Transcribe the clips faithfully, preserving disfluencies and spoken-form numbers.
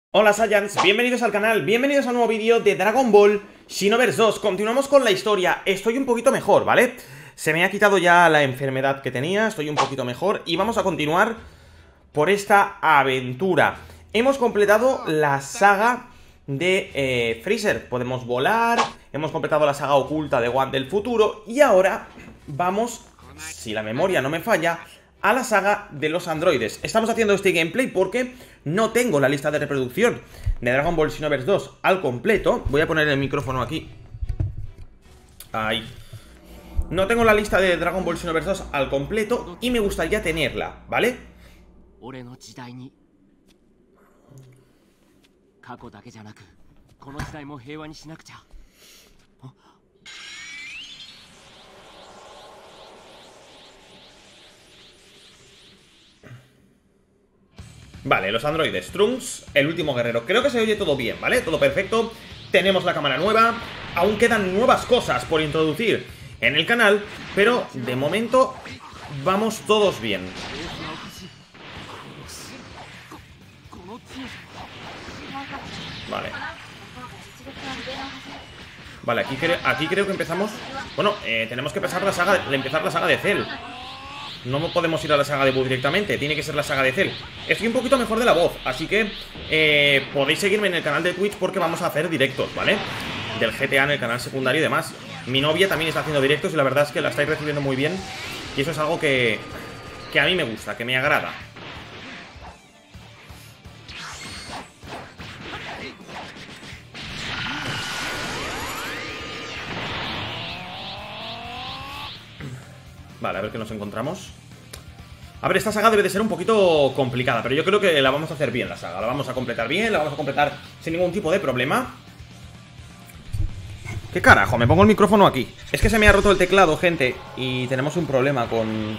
Hola Saiyans, bienvenidos al canal, bienvenidos a un nuevo vídeo de Dragon Ball Xenoverse dos. Continuamos con la historia, estoy un poquito mejor, ¿vale? Se me ha quitado ya la enfermedad que tenía, estoy un poquito mejor y vamos a continuar por esta aventura. Hemos completado la saga de eh, Freezer, podemos volar, hemos completado la saga oculta de One del futuro y ahora vamos, si la memoria no me falla, a la saga de los androides. Estamos haciendo este gameplay porque no tengo la lista de reproducción de Dragon Ball Xenoverse dos al completo. Voy a poner el micrófono aquí. Ahí. No tengo la lista de Dragon Ball Xenoverse dos al completo y me gustaría tenerla, ¿vale? Vale, los androides, Trunks, el último guerrero. Creo que se oye todo bien, ¿vale? Todo perfecto. Tenemos la cámara nueva. Aún quedan nuevas cosas por introducir en el canal, pero de momento vamos todos bien. Vale. Vale, aquí, cre aquí creo que empezamos. Bueno, eh, tenemos que empezar la saga de, empezar la saga de Cell. No podemos ir a la saga de Buu directamente, tiene que ser la saga de Cell. Estoy un poquito mejor de la voz, así que eh, podéis seguirme en el canal de Twitch porque vamos a hacer directos, ¿vale? Del G T A en el canal secundario y demás. Mi novia también está haciendo directos y la verdad es que la estáis recibiendo muy bien. Y eso es algo que, que a mí me gusta, que me agrada. Vale, a ver qué nos encontramos. A ver, esta saga debe de ser un poquito complicada, pero yo creo que la vamos a hacer bien, la saga. La vamos a completar bien, la vamos a completar sin ningún tipo de problema. ¿Qué carajo? Me pongo el micrófono aquí. Es que se me ha roto el teclado, gente, y tenemos un problema con...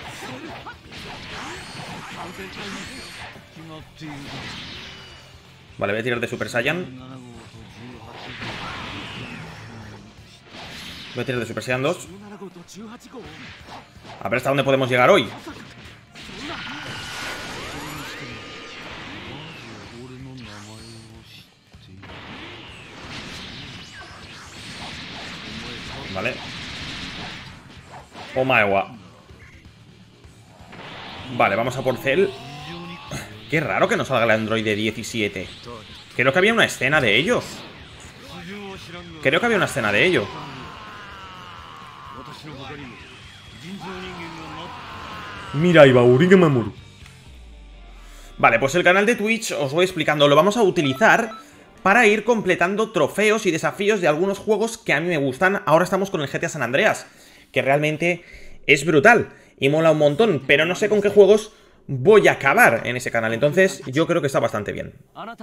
Vale, voy a tirar de Super Saiyan. Voy a tirar de Super Saiyan dos. A ver hasta dónde podemos llegar hoy. Vale. Omaewa. Vale, vamos a por Cell. Qué raro que nos salga el androide diecisiete. Creo que había una escena de ello. Creo que había una escena de ello. Mira, Ibauri Mamuru. Vale, pues el canal de Twitch, os voy explicando, lo vamos a utilizar para ir completando trofeos y desafíos de algunos juegos que a mí me gustan. Ahora estamos con el G T A San Andreas, que realmente es brutal y mola un montón, pero no sé con qué juegos voy a acabar en ese canal, entonces yo creo que está bastante bien.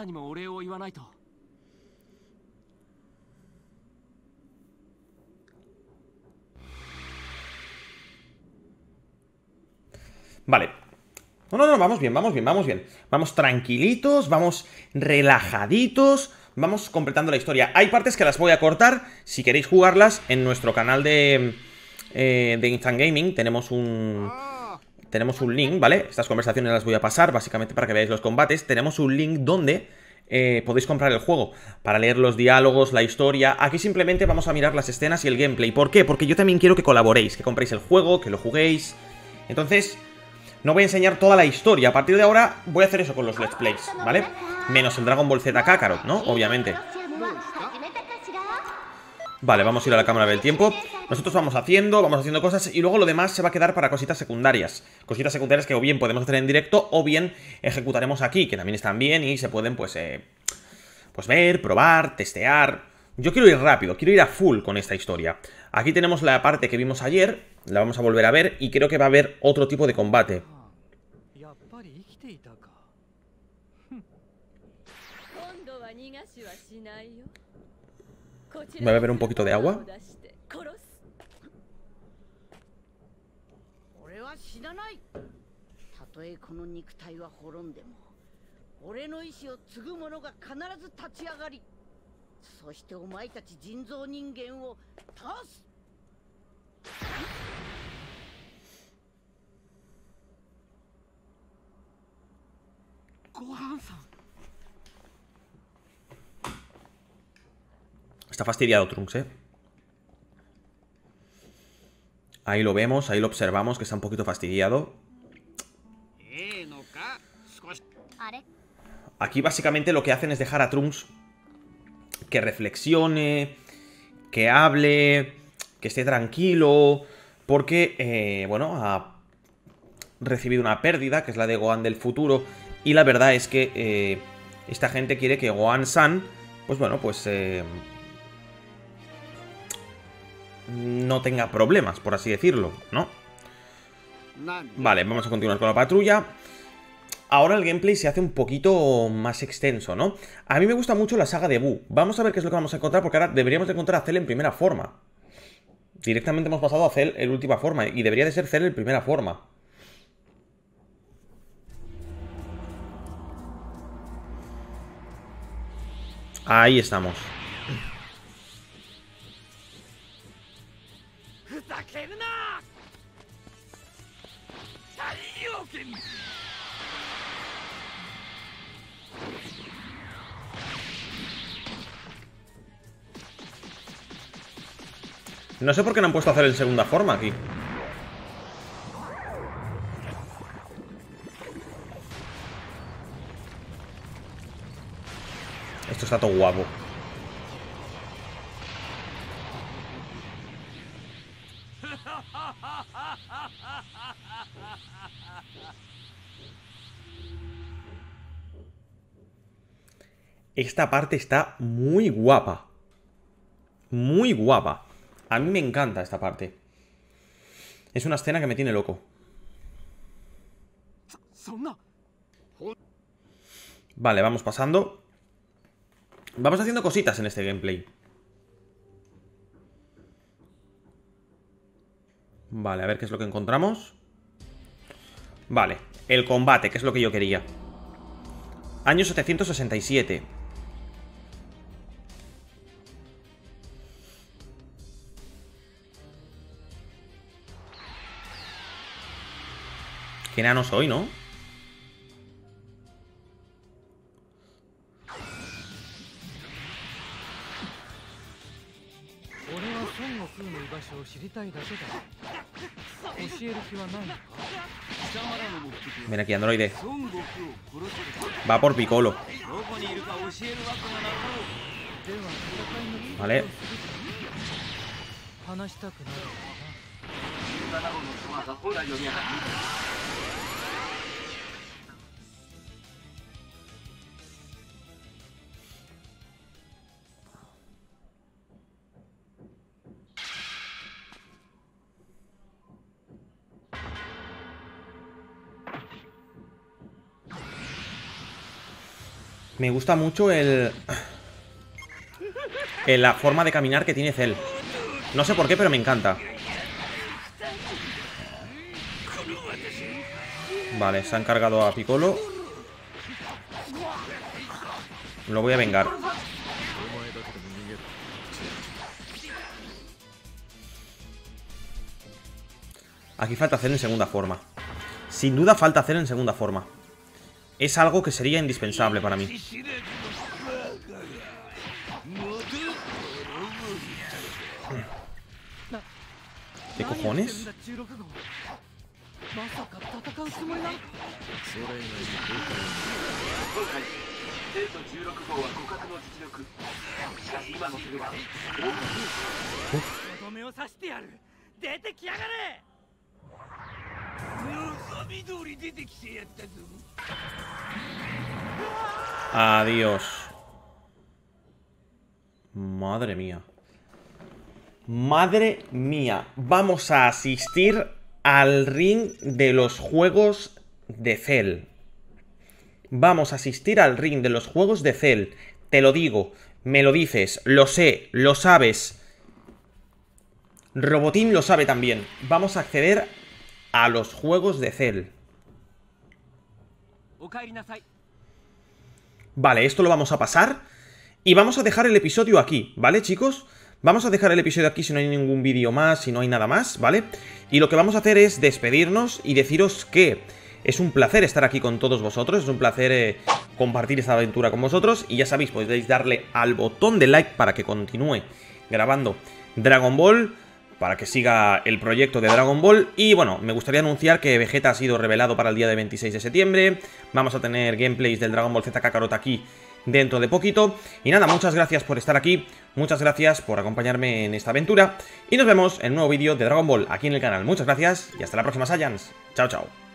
Vale. No, no, no, vamos bien, vamos bien, vamos bien. Vamos tranquilitos, vamos relajaditos, vamos completando la historia. Hay partes que las voy a cortar, si queréis jugarlas en nuestro canal de, eh, de Instant Gaming. Tenemos un... Tenemos un link, ¿vale? Estas conversaciones las voy a pasar, básicamente para que veáis los combates. Tenemos un link donde eh, podéis comprar el juego para leer los diálogos, la historia. Aquí simplemente vamos a mirar las escenas y el gameplay. ¿Por qué? Porque yo también quiero que colaboréis, que compréis el juego, que lo juguéis. Entonces... no voy a enseñar toda la historia. A partir de ahora voy a hacer eso con los Let's Plays, ¿vale? Menos el Dragon Ball Z Kakarot, ¿no? Obviamente. Vale, vamos a ir a la cámara del tiempo. Nosotros vamos haciendo, vamos haciendo cosas y luego lo demás se va a quedar para cositas secundarias. Cositas secundarias que o bien podemos hacer en directo o bien ejecutaremos aquí, que también están bien y se pueden, pues, eh, pues ver, probar, testear. Yo quiero ir rápido, quiero ir a full con esta historia. Aquí tenemos la parte que vimos ayer, la vamos a volver a ver y creo que va a haber otro tipo de combate. Voy a beber un poquito de agua. Está fastidiado Trunks, ¿eh? Ahí lo vemos, ahí lo observamos, que está un poquito fastidiado. Aquí básicamente lo que hacen es dejar a Trunks que reflexione, que hable, que esté tranquilo, porque, eh, bueno, ha recibido una pérdida, que es la de Gohan del futuro, y la verdad es que eh, esta gente quiere que Gohan-san, pues bueno, pues eh, no tenga problemas, por así decirlo, ¿no? Vale, vamos a continuar con la patrulla. Ahora el gameplay se hace un poquito más extenso, ¿no? A mí me gusta mucho la saga de Buu. Vamos a ver qué es lo que vamos a encontrar, porque ahora deberíamos de encontrar a Cell en primera forma. Directamente hemos pasado a Cell en última forma, y debería de ser Cell en primera forma. Ahí estamos. No sé por qué no han puesto a hacer en segunda forma aquí. Esto está todo guapo. Esta parte está muy guapa. Muy guapa. A mí me encanta esta parte. Es una escena que me tiene loco. Vale, vamos pasando. Vamos haciendo cositas en este gameplay. Vale, a ver qué es lo que encontramos. Vale, el combate, que es lo que yo quería. Año setecientos sesenta y siete. Qué enano soy, ¿no? Ven aquí, androide. Va por Piccolo. Vale. Me gusta mucho el... el la forma de caminar que tiene Cell. No sé por qué, pero me encanta. Vale, se han cargado a Piccolo. Lo voy a vengar. Aquí falta hacer en segunda forma. Sin duda falta hacer en segunda forma. Es algo que sería indispensable para mí. ¿Qué cojones? Adiós. Madre mía. Madre mía. Vamos a asistir al ring de los juegos de Cell. Vamos a asistir al ring de los juegos de Cell. Te lo digo, me lo dices, lo sé, lo sabes. Robotín lo sabe también. Vamos a acceder a los juegos de Cell. Vale, esto lo vamos a pasar. Y vamos a dejar el episodio aquí, ¿vale, chicos? Vamos a dejar el episodio aquí si no hay ningún vídeo más, si no hay nada más, ¿vale? Y lo que vamos a hacer es despedirnos y deciros que es un placer estar aquí con todos vosotros. Es un placer eh, compartir esta aventura con vosotros. Y ya sabéis, podéis darle al botón de like para que continúe grabando Dragon Ball, para que siga el proyecto de Dragon Ball. Y bueno, me gustaría anunciar que Vegeta ha sido revelado para el día de veintiséis de septiembre. Vamos a tener gameplays del Dragon Ball Z Kakarot aquí dentro de poquito. Y nada, muchas gracias por estar aquí, muchas gracias por acompañarme en esta aventura. Y nos vemos en un nuevo vídeo de Dragon Ball aquí en el canal. Muchas gracias y hasta la próxima, Saiyans. Chao, chao.